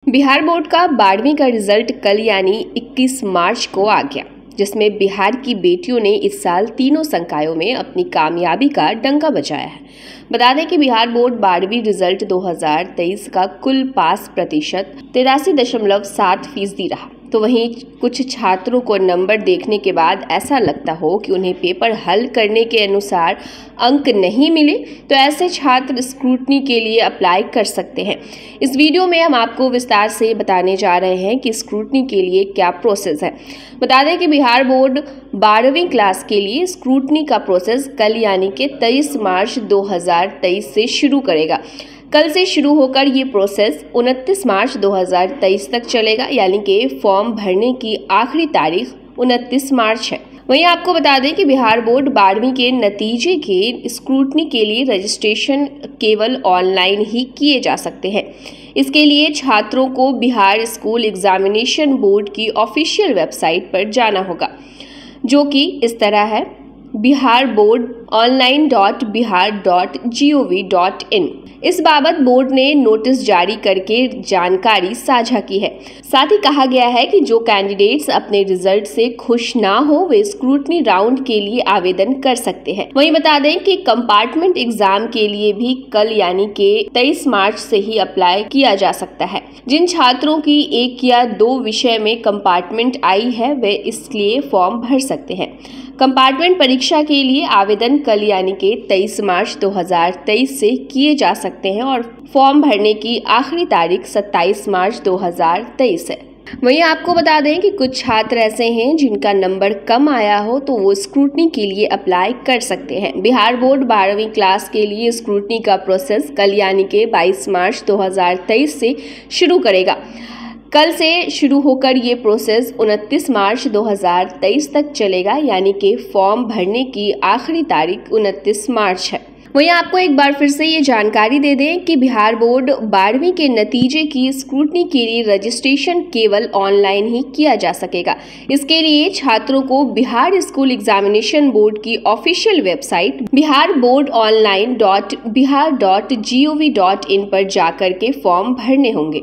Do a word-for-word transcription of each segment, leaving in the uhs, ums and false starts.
Bihar board का बारहवीं का रिजल्ट कल यानी इक्कीस मार्च को आ गया, जिसमें बिहार की बेटियों ने इस साल तीनों संकायों में अपनी कामयाबी का डंका बजाया है। बता दें कि बिहार बोर्ड बारहवीं रिजल्ट दो हज़ार तेईस का कुल पास प्रतिशत तिरासी दशमलव सात फीसदी रहा। तो वहीं कुछ छात्रों को नंबर देखने के बाद ऐसा लगता हो कि उन्हें पेपर हल करने के अनुसार अंक नहीं मिले, तो ऐसे छात्र स्क्रूटनी के लिए अप्लाई कर सकते हैं। इस वीडियो में हम आपको विस्तार से बताने जा रहे हैं कि स्क्रूटनी के लिए क्या प्रोसेस है। बता दें कि बिहार बोर्ड बारहवीं क्लास के लिए स्क्रूटनी का प्रोसेस कल यानी कि तेईस मार्च दो हज़ार तेईस से शुरू करेगा। कल से शुरू होकर ये प्रोसेस उनतीस मार्च दो हज़ार तेईस तक चलेगा, यानी कि फॉर्म भरने की आखिरी तारीख उनतीस मार्च है। वहीं आपको बता दें कि बिहार बोर्ड बारहवीं के नतीजे के स्क्रूटनी के लिए रजिस्ट्रेशन केवल ऑनलाइन ही किए जा सकते हैं। इसके लिए छात्रों को बिहार स्कूल एग्जामिनेशन बोर्ड की ऑफिशियल वेबसाइट पर जाना होगा, जो कि इस तरह है Bihar board online dot Bihar dot G O V dot in. इस बाबत बोर्ड ने नोटिस जारी करके जानकारी साझा की है। साथ ही कहा गया है कि जो कैंडिडेट्स अपने रिजल्ट से खुश ना हो वे स्क्रूटनी राउंड के लिए आवेदन कर सकते हैं। वहीं बता दें कि कंपार्टमेंट एग्जाम के लिए भी कल यानी कि तेईस मार्च से ही अप्लाई किया जा सकता है। जिन छात्रों की एक या दो विषय में कंपार्टमेंट आई है वे इसलिए फॉर्म भर सकते हैं। कंपार्टमेंट परीक्षा के लिए आवेदन कल यानी कि तेईस मार्च दो हज़ार तेईस से किए जा सकते हैं और फॉर्म भरने की आखिरी तारीख सत्ताईस मार्च दो हज़ार तेईस है। वहीं आपको बता दें कि कुछ छात्र ऐसे हैं जिनका नंबर कम आया हो तो वो स्क्रूटनी के लिए अप्लाई कर सकते हैं। बिहार बोर्ड बारहवीं क्लास के लिए स्क्रूटनी का प्रोसेस कल यानी कि बाईस मार्च दो हज़ार तेईस से शुरू करेगा। कल से शुरू होकर ये प्रोसेस उनतीस मार्च दो हज़ार तेईस तक चलेगा, यानी कि फॉर्म भरने की आखिरी तारीख उनतीस मार्च है। वहीं आपको एक बार फिर से ये जानकारी दे दें कि बिहार बोर्ड बारहवीं के नतीजे की स्क्रूटनी के लिए रजिस्ट्रेशन केवल ऑनलाइन ही किया जा सकेगा। इसके लिए छात्रों को बिहार स्कूल एग्जामिनेशन बोर्ड की official website Bihar board online dot Bihar dot G O V dot in पर जाकर के फॉर्म भरने होंगे।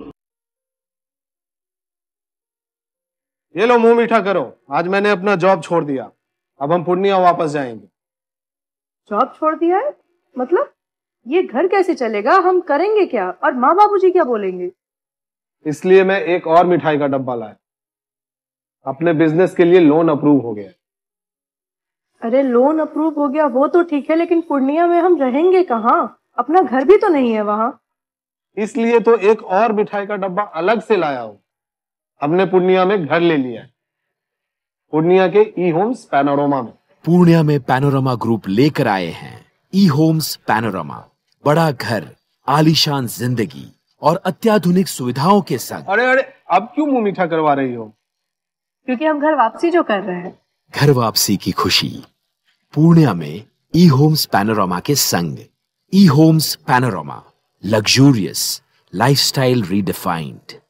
ये लो मुंह मीठा करो, आज मैंने अपना जॉब छोड़ दिया। अब हम पूर्णिया वापस जाएंगे। जॉब छोड़ दिया है? मतलब ये घर कैसे चलेगा? हम करेंगे क्या और माँ बाबूजी क्या बोलेंगे? इसलिए मैं एक और मिठाई का डब्बा लाया। अपने बिजनेस के लिए लोन अप्रूव हो गया। अरे लोन अप्रूव हो गया वो तो ठीक है, लेकिन पूर्णिया में हम रहेंगे कहाँ? अपना घर भी तो नहीं है वहाँ। इसलिए तो एक और मिठाई का डब्बा अलग से लाया हूँ। हमने पूर्णिया में घर ले लिया है, पूर्णिया के ई होम्स पैनोरमा में। पूर्णिया में पैनोरमा ग्रुप लेकर आए हैं ई होम्स पैनोरमा। बड़ा घर, आलीशान जिंदगी और अत्याधुनिक सुविधाओं के संग। अरे अरे अब क्यों मुंह मीठा करवा रही हो? क्योंकि हम घर वापसी जो कर रहे हैं। घर वापसी की खुशी पूर्णिया में ई होम्स पैनोरमा के संग। ई homes panorama, luxurious lifestyle redefined.